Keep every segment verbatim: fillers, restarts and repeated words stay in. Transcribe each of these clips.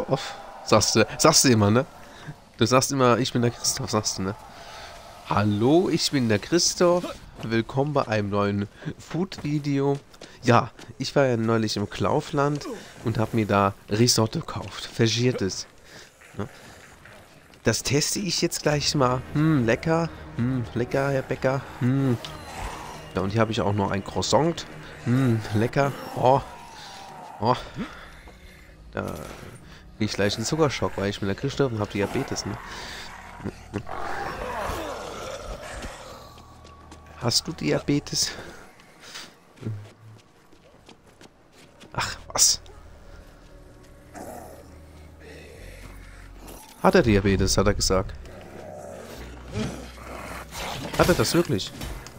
Christoph. Sagst du, sagst du immer, ne? Du sagst immer, ich bin der Christoph, sagst du, ne? Hallo, ich bin der Christoph. Willkommen bei einem neuen Food-Video. Ja, ich war ja neulich im Kaufland und habe mir da Risotto gekauft. Vergiertes. Ne? Das teste ich jetzt gleich mal. Hm, lecker. Hm, lecker, Herr Bäcker. Hm. Ja, und hier habe ich auch noch ein Croissant. Hm, lecker. Oh. Oh. Da kriege ich gleich einen Zuckerschock, weil ich bin der Christoph und habe Diabetes, ne? Hast du Diabetes? Ach, was? Hat er Diabetes, hat er gesagt. Hat er das wirklich?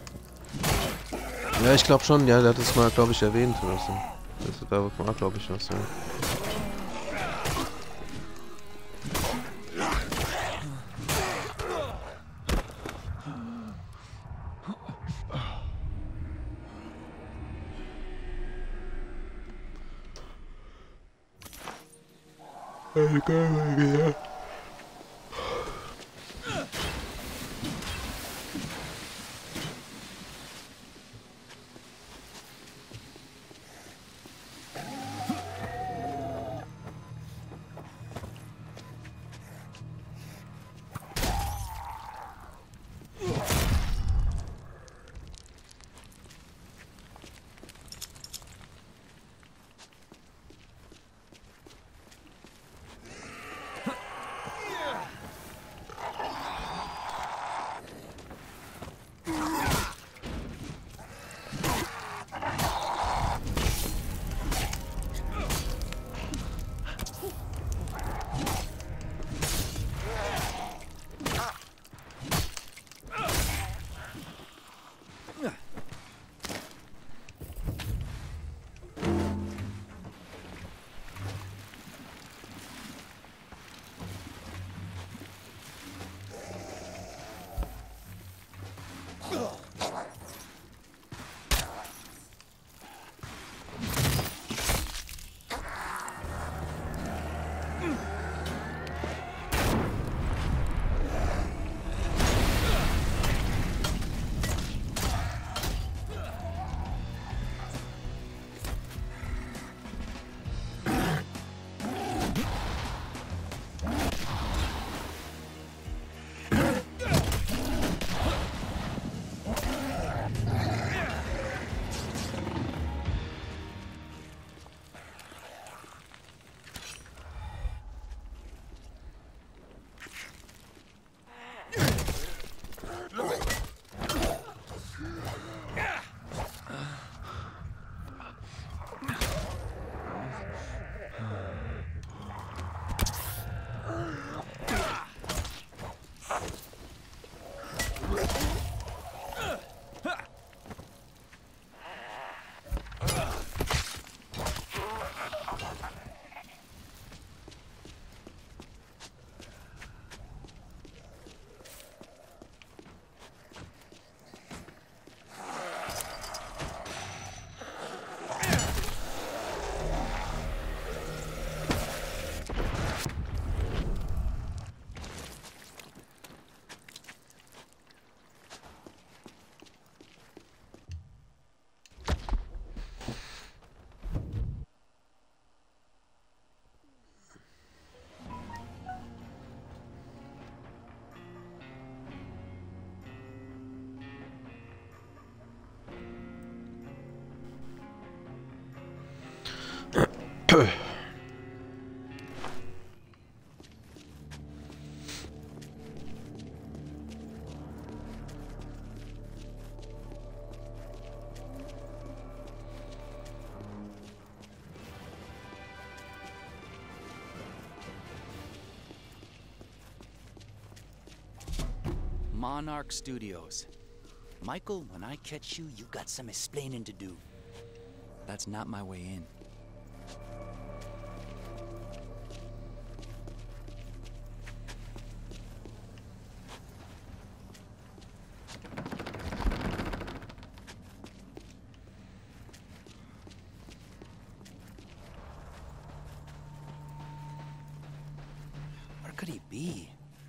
Ja, ich glaube schon. Ja, der hat das mal, glaube ich, erwähnt oder so. Das, da war, glaube ich, was, ja. Monarch Studios. Michael, when I catch you, you got some explaining to do. That's not my way in. Where could he be?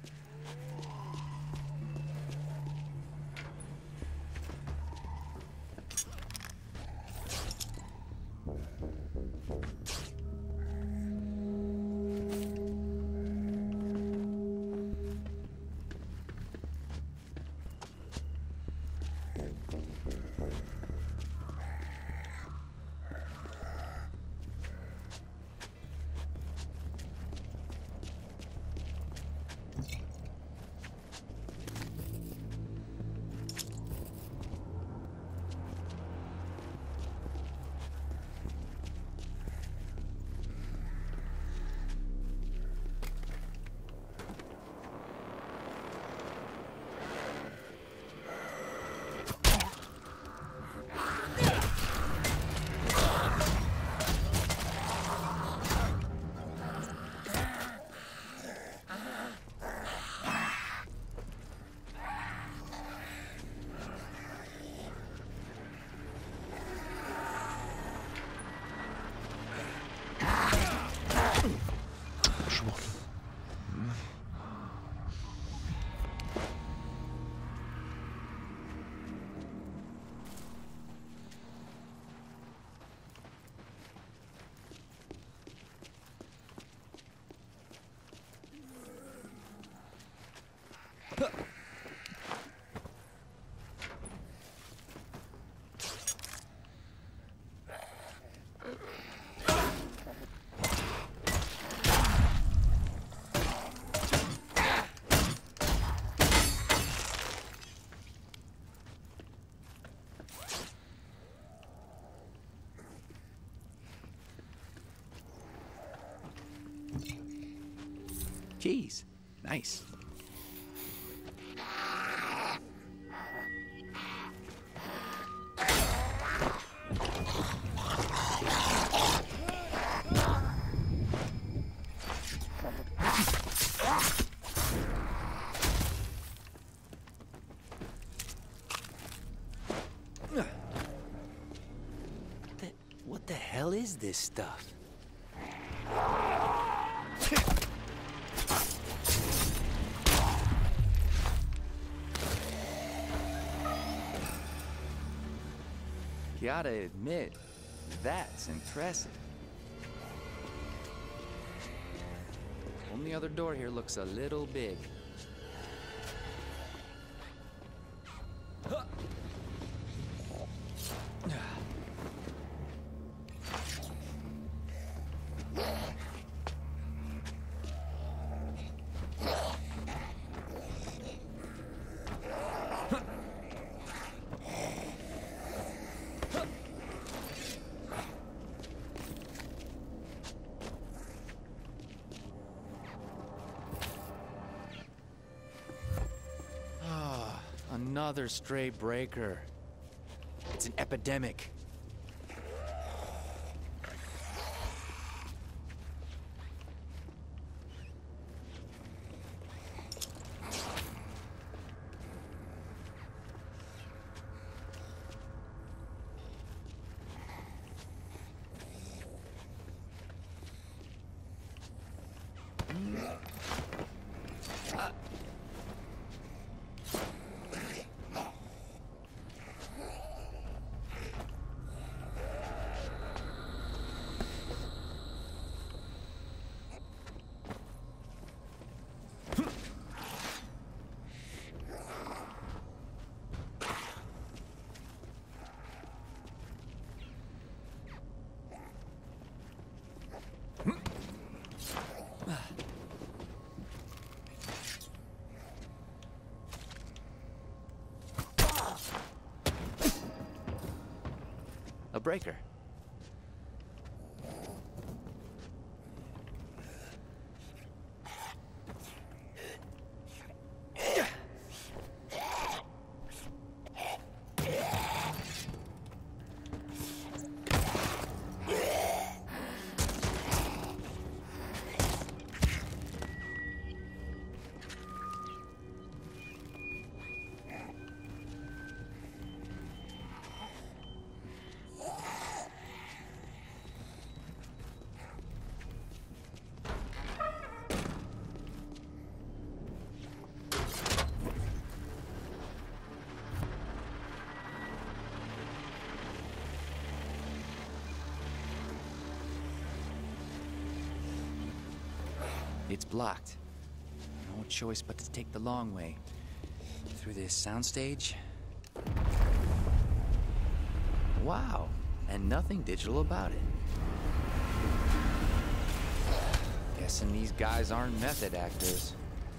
Keys. Nice. What the hell is this stuff? Gotta admit, that's impressive. Only other door here looks a little big. Another stray breaker. It's an epidemic. A breaker. It's blocked. No choice but to take the long way. Through this soundstage. Wow, and nothing digital about it. Guessing these guys aren't method actors.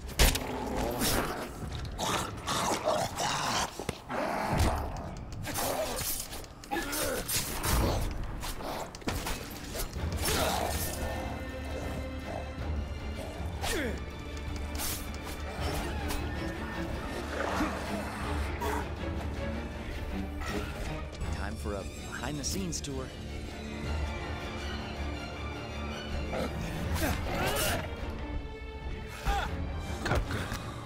Time for a behind-the-scenes tour. Kacke.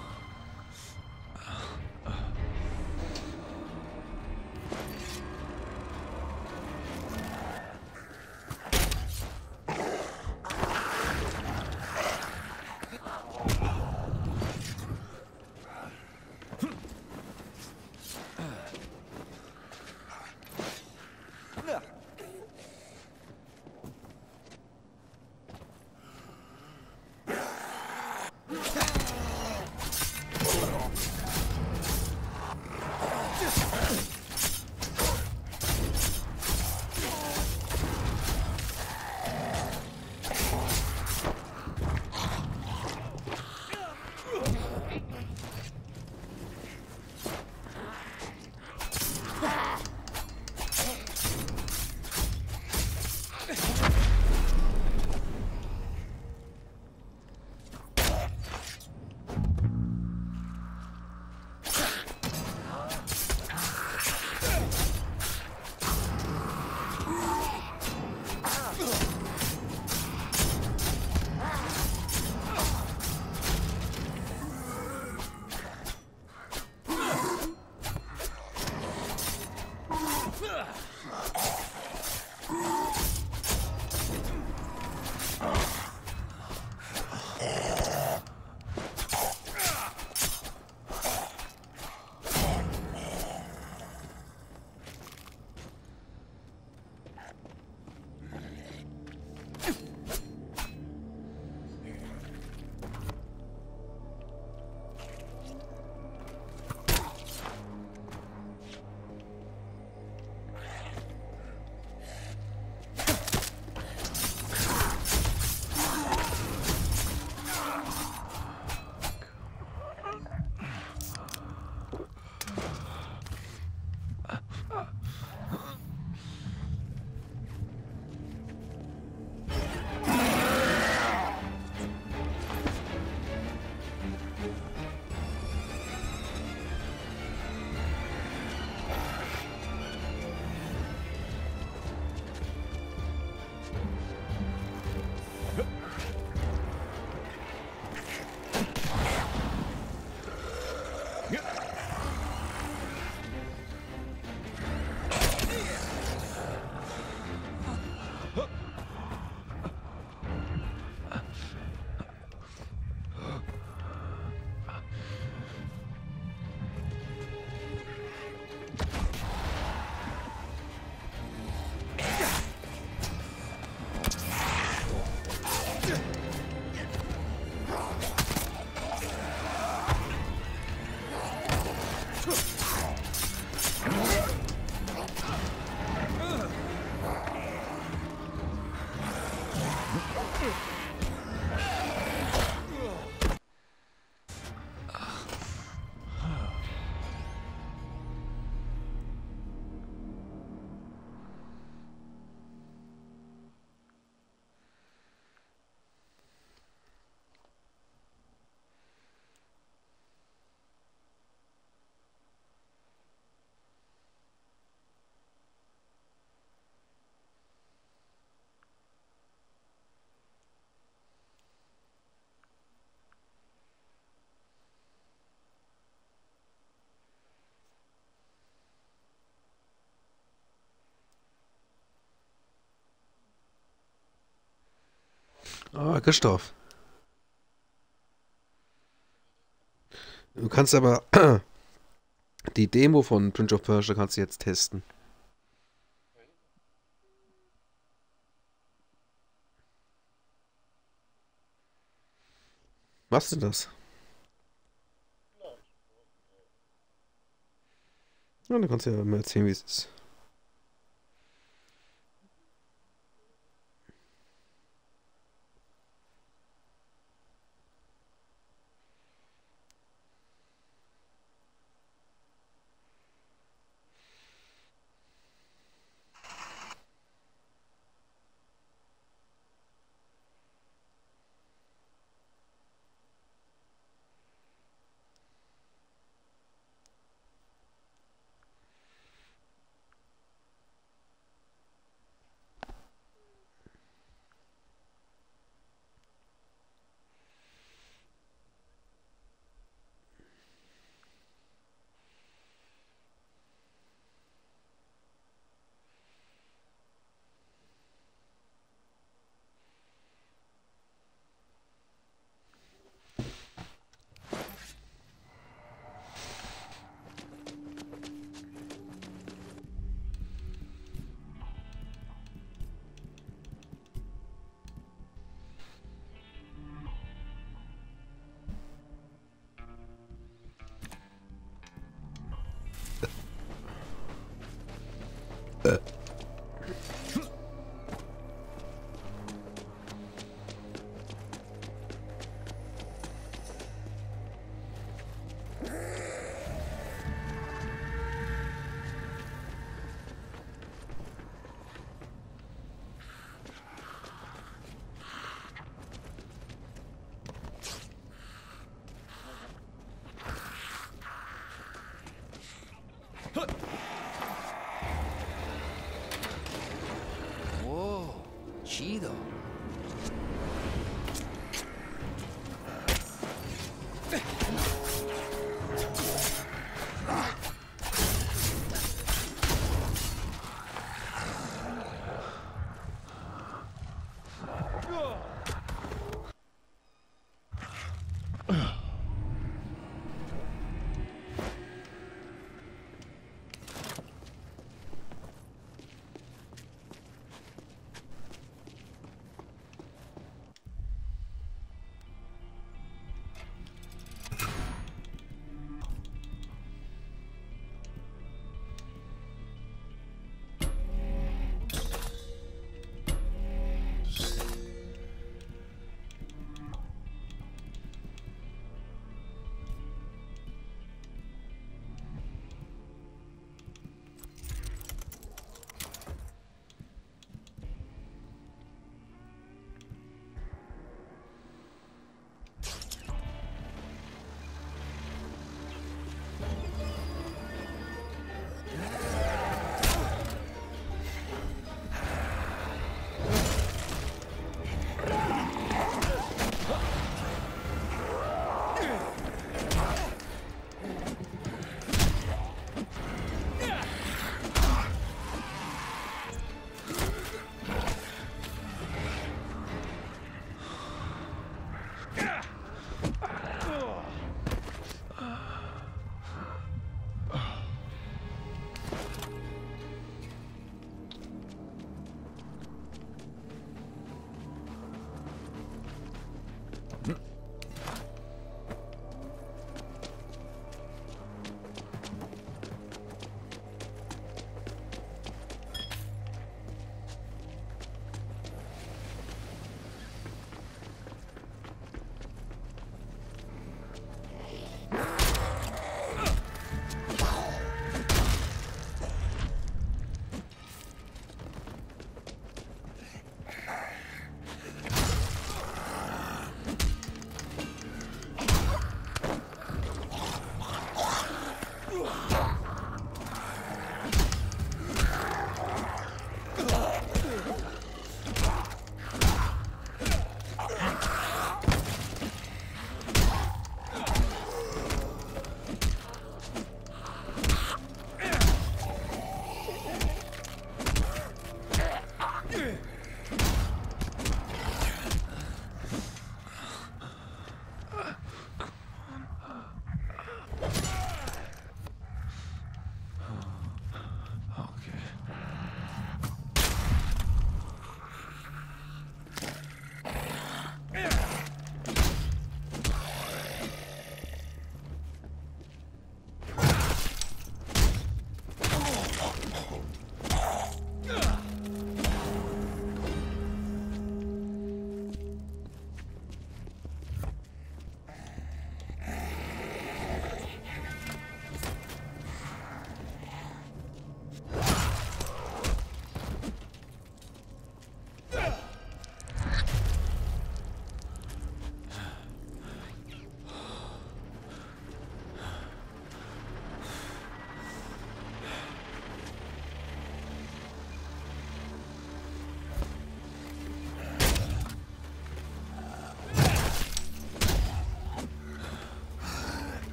Ah, Christoph. Du kannst aber die Demo von Prince of Persia kannst du jetzt testen. Machst du das? Ja, dann kannst du ja mal erzählen, wie es ist. Äh. Whoa, chido.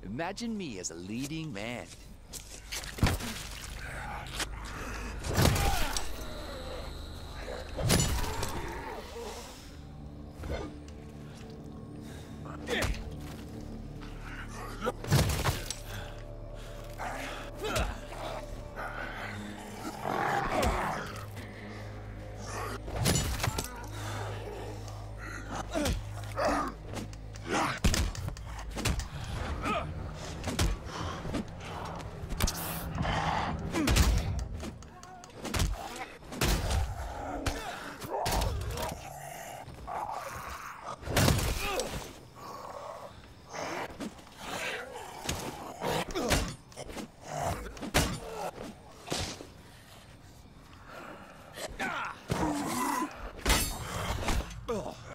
Imagine me as a leading man. Ugh.